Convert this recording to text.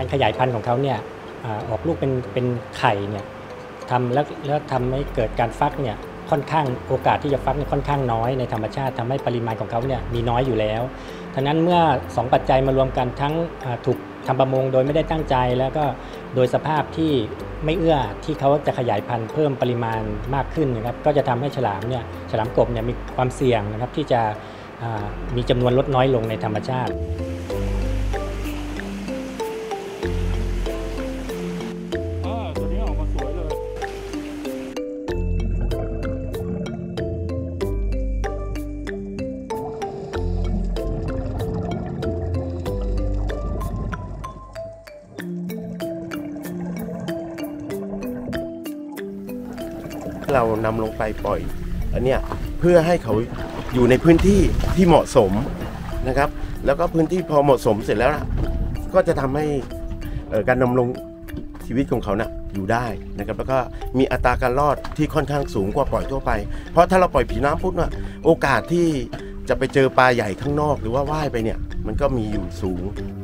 ขยายพันธุ์ของเขาเนี่ยออกลูกเป็นไข่เนี่ยทำแล้วทำให้เกิดการฟักเนี่ยค่อนข้างโอกาสที่จะฟักเนี่ยค่อนข้างน้อยในธรรมชาติทำให้ปริมาณของเขาเนี่ยมีน้อยอยู่แล้วทั้งนั้นเมื่อ2ปัจจัยมารวมกันทั้งถูกทำประมงโดยไม่ได้ตั้งใจแล้วก็โดยสภาพที่ไม่เอื้อที่เขาจะขยายพันธุ์เพิ่มปริมาณมากขึ้นนะครับก็จะทำให้ฉลามกบเนี่ยมีความเสี่ยงนะครับที่จะมีจำนวนลดน้อยลงในธรรมชาติตัวนี้ออกมาสวยเลยเรานำลงไปปล่อยอันเนี้ยเพื่อให้เขาอยู่ในพื้นที่ที่เหมาะสมนะครับแล้วก็พื้นที่พอเหมาะสมเสร็จแล้วนะก็จะทำให้การดำรงชีวิตของเขานะอยู่ได้นะครับแล้วก็มีอัตราการรอดที่ค่อนข้างสูงกว่าปล่อยทั่วไปเพราะถ้าเราปล่อยผีน้ำปุ๊บเนี่ยโอกาสที่จะไปเจอปลาใหญ่ข้างนอกหรือว่าว่ายไปเนี่ยมันก็มีอยู่สูง